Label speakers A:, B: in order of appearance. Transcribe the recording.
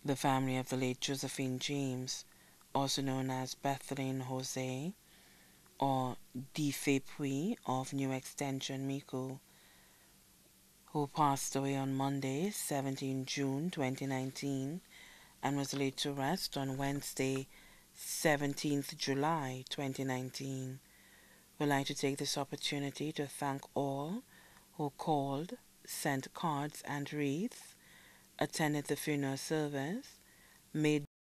A: The family of the late Josephine James, also known as Bethlehem Jose or Difepui of New Extension, Mico, who passed away on Monday, 17 June 2019, and was laid to rest on Wednesday, 17th July 2019. We'd like to take this opportunity to thank all who called, sent cards and wreaths, attended the funeral service, made